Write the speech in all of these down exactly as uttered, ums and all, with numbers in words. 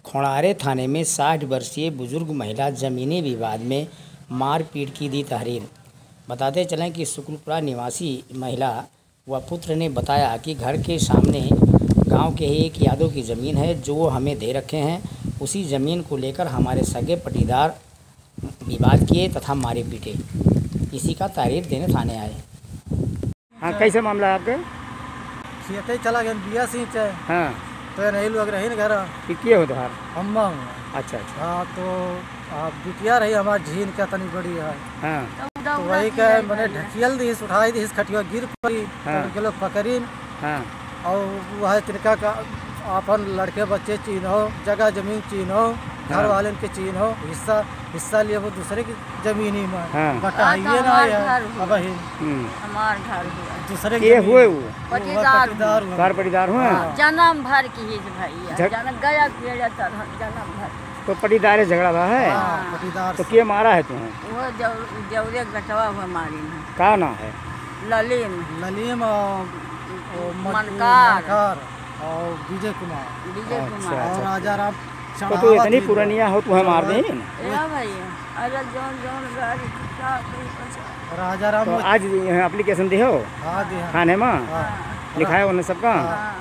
खोड़ारे थाने में साठ वर्षीय बुजुर्ग महिला जमीनी विवाद में मारपीट की दी तहरीर। बताते चलें कि शुक्लपुरा निवासी महिला व पुत्र ने बताया कि घर के सामने गांव के ही एक यादव की ज़मीन है जो वो हमें दे रखे हैं। उसी ज़मीन को लेकर हमारे सगे पटीदार विवाद किए तथा मारे पीटे। इसी का तहरीर देने थाने आए। हाँ, कैसे मामला है आपके? सीते चला गया बिया सींच। हाँ, तो नहीं लोग रही ना घर किए हो तुहार? अम्मा। अच्छा अच्छा। हाँ, तो आप बिटिया रही हमारी झीन क्या तनी बड़ी है। हाँ, तो वही का मैंने ढकियल दी उठाई दी खटिया गिर पड़ी। हाँ। तो लोग पकड़ी। हाँ, और वह तिनका का अपन लड़के बच्चे चीनो, जगह जमीन चीनो, घर वाले के चीनो, हिस्सा हिस्सा लिए वो दूसरे की जमीनी में हाँ। बटाइए ना है। अब ही हमार घर हुआ दूसरे ये हुए वो पटीदार हुआ। कार पटीदार हुए। हाँ। जन्म भर की ही भैया झग- जन्म गया किया जाता था जन्म भर। तो पटीदार से झगड़ा हुआ है। हाँ, पटीदार तो से। किए मारा है तुम्हें? वो जव जवरे गटवा हुआ मारी में का नाम है? ललीम ललीम और और मट- मनकार। मनकार और विजय कुमार विजय अच्छा, कुमार और अच्छा। राजा राम तो तू इतनी पुरानिया हो तुम्हें मार दे। या भैया अरे जौन जौन गाड़ी का कोई पछा राजा राम तो आज एप्लीकेशन दे हो हाँ दे हाँ। थाने में हाँ। लिखा है उन्हें सबका।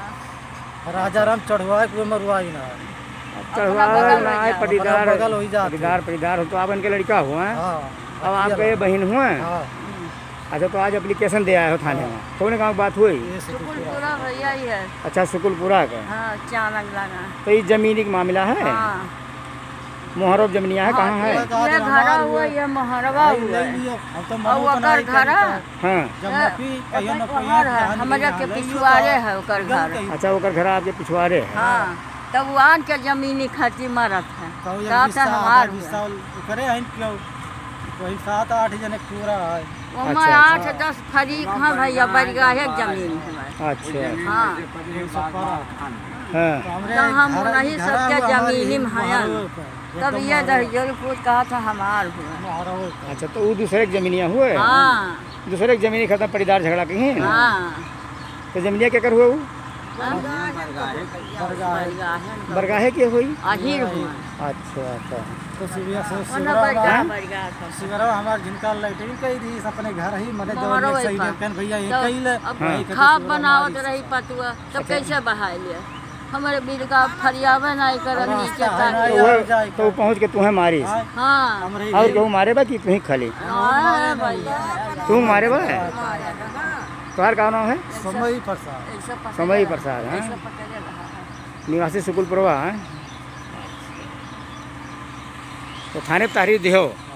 राजा राम चढ़वाए कोई मरवाई ना। चढ़वा बगल ना हो है जाओ, पटीदार अपना बगल हो ही जाते। पटीदार पटीदार हो तो आप इनके लड़का हुआ है। हाँ, अब आपके बहन हुए। हाँ, अच्छा, तो आज एप्लीकेशन दे आए हो थाने में। कौन गाँव की बात हुई? ये से कुछ शुक्लपुरा भैया ही है। अच्छा, शुक्लपुरा का। हाँ चानक लगा। तो ये जमीनी का मामला है। हाँ मोहरब जमीनिया है कहाँ है? ये घरा हुआ ये महरवा हुआ है। हम तो और मनु ओकर बनाई घरा हाँ, जब नपी कहियो न कोई घर है हमारे के पिछुआरे है ओकर घर। अच्छा, ओकर घर आपके पिछवाड़े है। हाँ तब वान के जमीनी खातिर मरत है तब से हमार हुआ। करे हैं क्यों कोई सात आठ जने पूरा है। ओमा अच्छा, आठ दस फरीक हाँ भैया बरगाहे जमीन है। अच्छा हाँ हाँ, तो हम नहीं सबके जमीनी में हैं। तब ये दहजोल पूछ कहा था हमार हुआ। अच्छा, तो वो दूसरे की जमीनिया हुए। हाँ दूसरे की जमीनी खत्म पटीदार झगड़ा की है। हाँ तो जमीनिया क्या कर हुआ वो? बरगाहे बरगाहे के हुई। अहीर हुआ। अच्छा अच्छा। तो शिविया से ओना बरगाह बरगाह था। शिवरा हमार जिनका लैटरिन कही थी अपने घर ही मने मोहरो जवन वही सही पर। कहन भैया ये तो कही ले अब वही कहते खाप शिवरा बनावत हमारी रही पतुआ तो कैसे बहाय लिया हमारे बीर का फरियावे नहीं कर नीचे ताकि। तो वो तो वो पहुँच के तुम्हें मारी। हाँ, हाँ हमरे और केहू मारे बा कि तुम्हें खाली हाँ भैया तुम मारे बा? तुम्हारा का नाम है? समय प्रसाद ऐसे पकड़े समय रहा। प्रसाद है। ऐसे पकड़े रहा। निवासी शुक्लपुरवा है। तो थाने पर तहरीर दिहो।